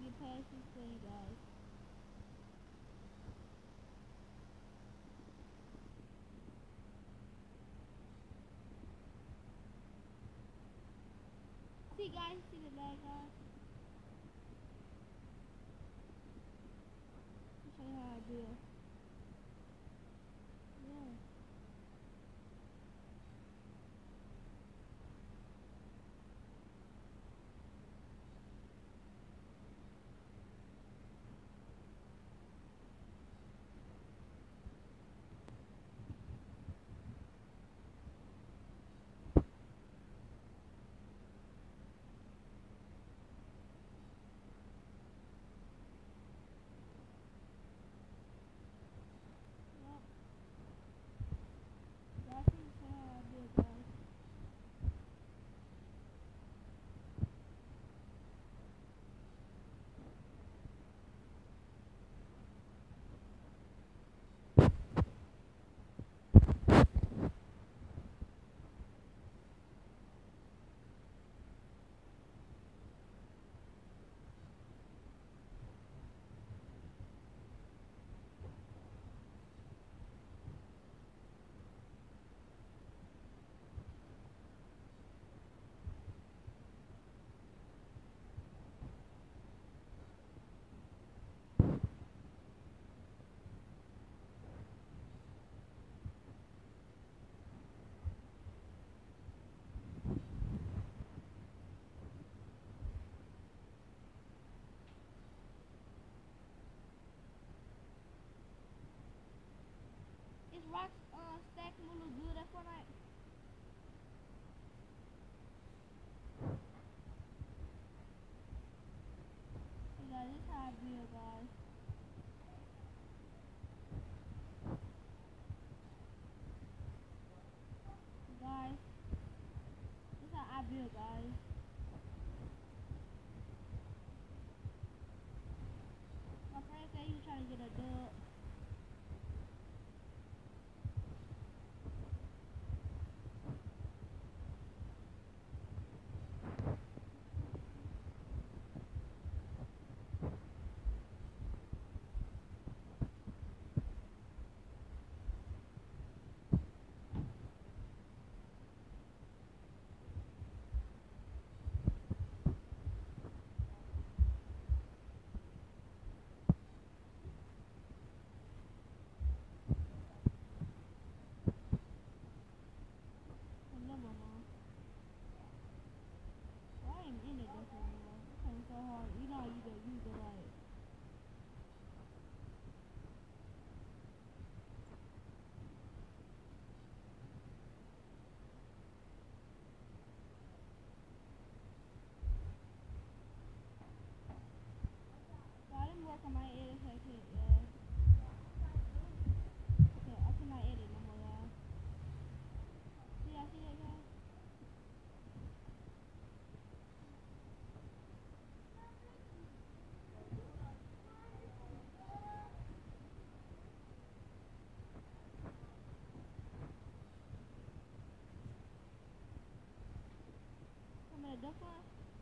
get past this thing, guys. See, guys, see the bad guys? I'll show you how I do it. Yeah. Yep. Guys, see how I do it, guys. Is rocks stacking a little good at Fortnite? Hey guys, this is how I do it, guys. Guys, this is how I build, guys. My friend said he was trying to get a dub. Remember, mom. Well, I ain't in it this anymore. It's playing so hard. You know, you gotta use the like. So I didn't work on my edit second, yeah. So I cannot edit no more, guys. See, I see that, guys? I'm gonna duck one.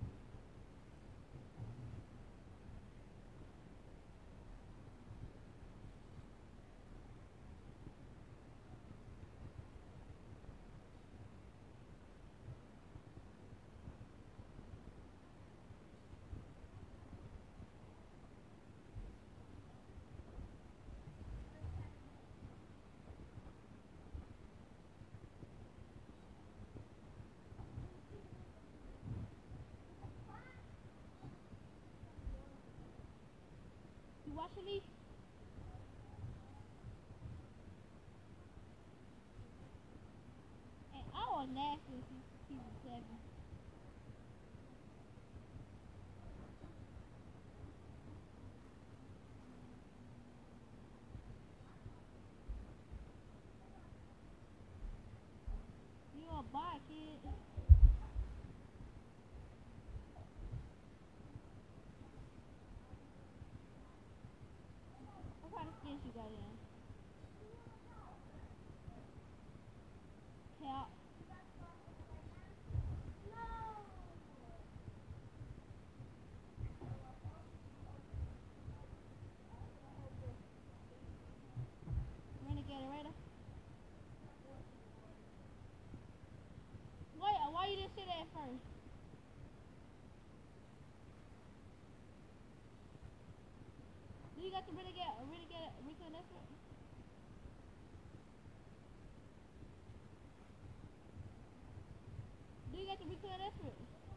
You watching me? And I was nasty since season 7. You a bot, kid. What kind of skins you got in? Cap. first. Do you got to really get reclaim effort? Do you got to reclaim effort?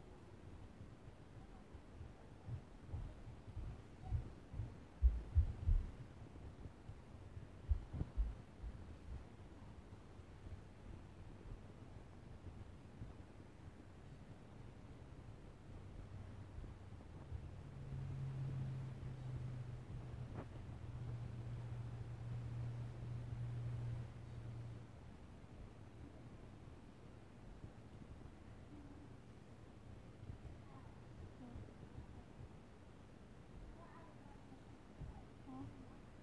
Huh?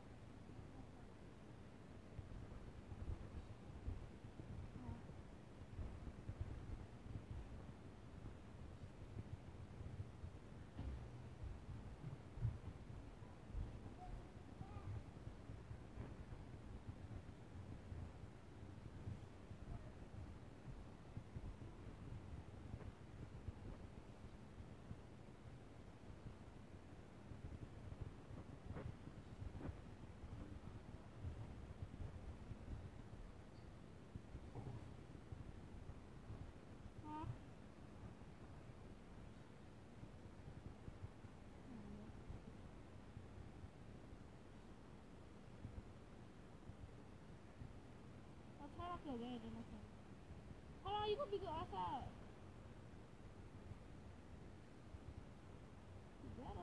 Huh? I'll turn off your game then. Okay. How long you gonna be go outside? You better.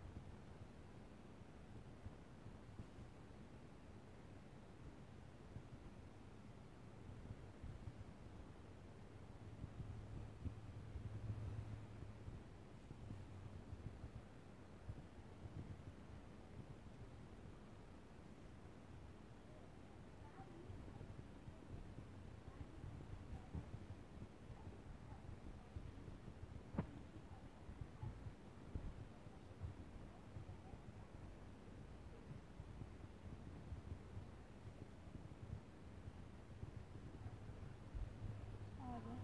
Alright, bro.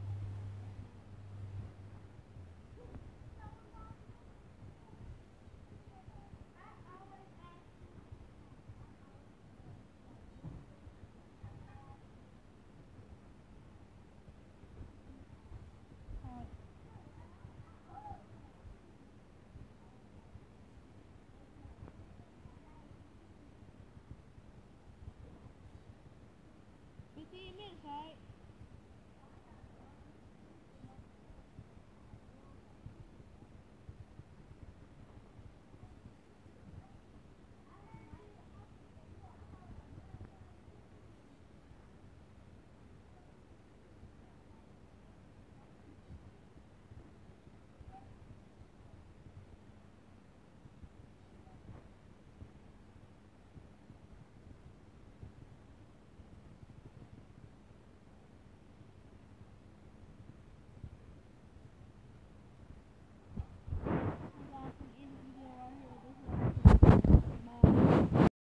Alright. $15 minutes, right?